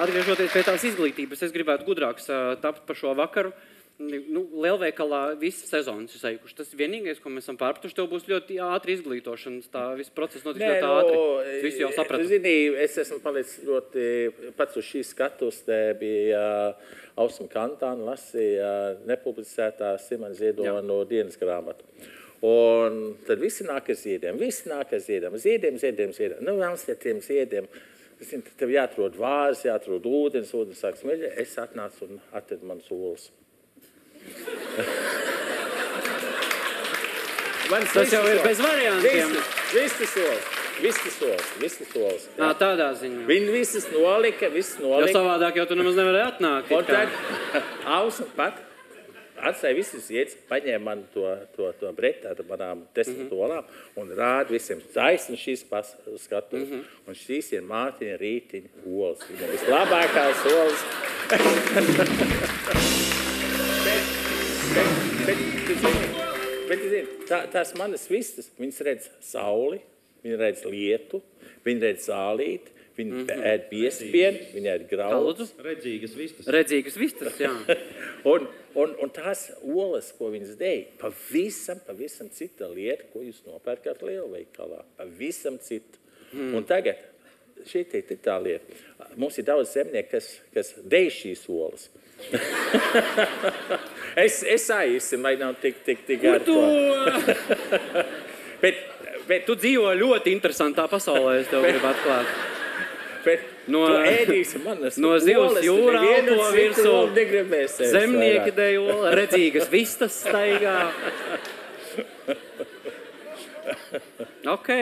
atgriežoties pie tās izglītības, es gribētu gudrāks tapt par šo vakaru. Lielveikalā visas sezonas ir seikuši. Tas vienīgais, ko mēs esam pārpratuši, tev būs ļoti ātri izglītošana. Tā viss process notiks ļoti ātri. Visu jau sapratu. Zini, es esmu palicis ļoti, pats uz šīs skatus, te bija Ausma Kantāna lasīja nepublicētā Simona Ziedonu dienas grāmatu. Un tad visi nāk ar ziediem, ziediem. Nu, vēlas pie tiem ziediem. Tev jāatrod vāzi, jāatrod ūdens sāk smeļa. Es atnācu un atradu man solis. Tas jau ir bez variantiem. Visi solis. Tādā ziņā. Viņi visas nolika. Jo savādāk jau tu nemaz nevarēji atnākt. Un tad Ausma pat atstāja visas ziedus, paņēma man to breti ar manām 10 olām un rāda visiem taisni šīs skatus. Un šīs ir Mārtiņa Rītiņa olas. Viņa vislabākās olas. Bet tās manas vistas, viņas redz sauli, viņi redz lietu, viņi redz zālīti, viņi ēd biespienu, viņi ēd graudus. Redzīgas vistas, jā. un tās olas, ko viņas dēja, pavisam cita lieta, ko jūs nopērkat lielveikalā. Pavisam cita. Un tagad, šī ir tā lieta. Mums ir daudz zemnieki, kas dēja šīs olas. Es aizsim, vai nav tik ar to. Bet tu dzīvo ļoti interesantā pasaulē, es tev gribu atklāt. Tu ēdīsi manas no zivs jūrā to virsū, zemnieki deju dejo, redzīgas vistas staigā. Ok.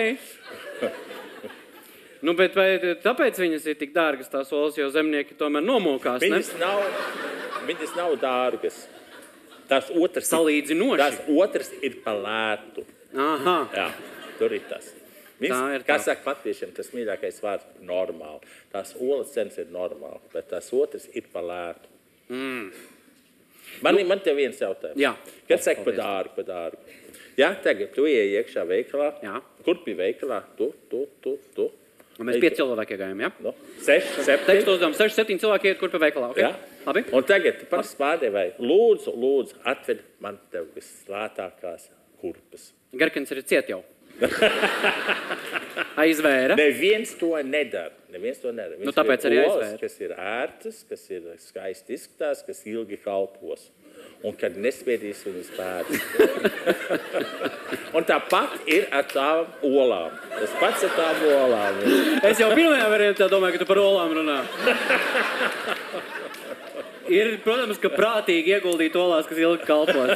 Nu, bet tāpēc viņas ir tik dārgas tās olas, jo zemnieki tomēr nomokās, ne? Viņas nav dārgas. Tās otras ir pa lētu. Aha. Jā, tur ir tas. Kā saka latviešiem, tas mīļākais vārds - normāli. Tās olas cenas ir normāli, bet tās otras ir pa lētu. Man tev viens jautājums. Jā. Kad saka pa dārgu? Jā, tagad tu ieej iekšā veikalā. Jā. Kur bija veikalā? Tu. Un mēs 5 cilvēki iegājām, jā? No, 6, 7. Tekstu uzdevām 6, 7 cilvēki iet, kur pa veikalā, ok? Jā. Labi. Un tagad par spārdevēju. Lūdzu, atved man tev vislētākās kurpes. Garkins ir ciet jau. Aizvēra. Neviens to nedara. Nu, tāpēc arī aizvēra. Kas ir ērtas, kas ir skaisti izskatās, kas ilgi kalpos. Un kad nespiedīs viņas pēdas. Un tāpat ir ar tām olām. Tas pats ar tām olām. Es jau pirmajā variantā domāju, ka tu par olām runā. Ir, protams, ka prātīgi ieguldīt olās, kas ilgi kalpos.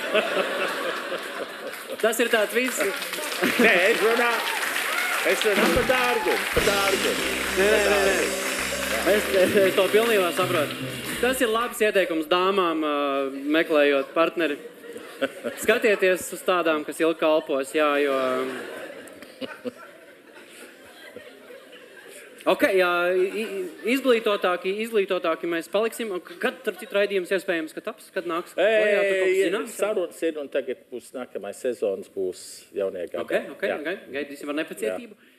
Tas ir tāds viss. Nē, es runā par dārgumu. Nē. Es to pilnībā saprotu. Tas ir labs ieteikums dāmām, meklējot partneri. Skatieties uz tādām, kas ilgi kalpos, jā, jo... Ok, jā, izglītotāki mēs paliksim. Kad ar citu raidījums iespējams, ka taps? Kad nāks? Sarunas ir un tagad būs nākamais sezonas būs jaunie gadi. Ok, gaidīsim ar nepacietību. Jā.